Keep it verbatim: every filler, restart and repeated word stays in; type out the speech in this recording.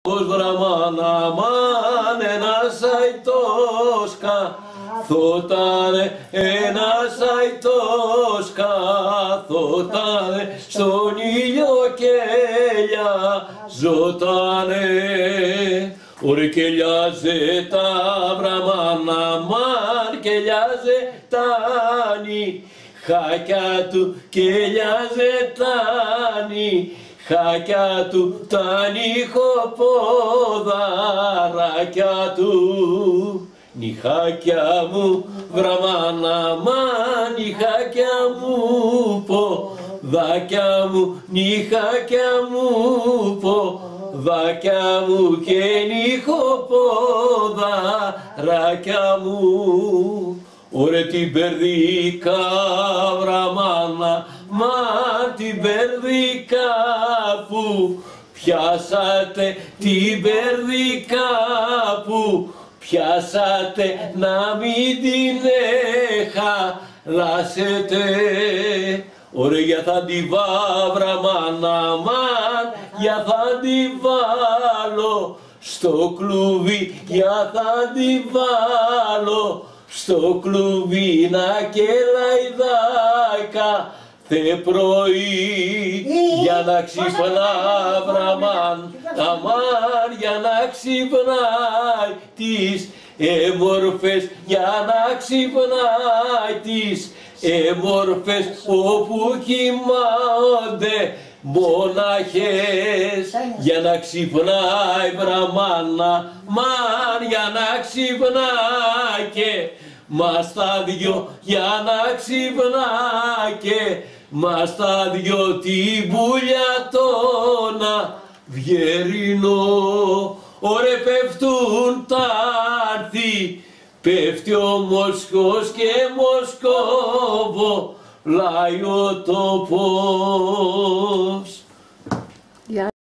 Βραμάν αμάν ένας αϊτός καθότανε, ένας αϊτός καθότανε, στον ήλιο κελιάζότανε. Ωρε κελιάζε τα βραμάν αμάν, κελιάζε τάνι, χάκια του κελιάζε τάνι, χάκια του τα νυχοποδαράκια του. Νυχάκια μου βραμάν αμάν, νυχάκια μου ποδάκια μου, νυχάκια μου ποδάκια μου και νυχοποδαράκια μου. Ωρε την περδίκα βραμάν αμάν, την περδίκα που πιάσατε, την περδίκα που πιάσατε, να μην την χαλάσετε. Ωρε για θα την βάβραμαν αμάν, για θα την βάλω στο κλουβί, για θα την βάλω στο κλουβί να κελαϊδάικα θε πρωί, για να ξυπνά βραμάν αμάν, για να ξυπνάει τις έμορφες, για να ξυπνάει τις έμορφες όπου κοιμάονται μοναχές. Για να ξυπνάει βραμάν αμάν, για να ξυπνάει και μας τα δυο, για να ξυπνάει και μας τα δυο την πουλιά τον αυγερινό. Ωρε πέφτουν τα άρθη, πέφτει ο Μοσχός και Μοσκόβο λάει ο τόπος.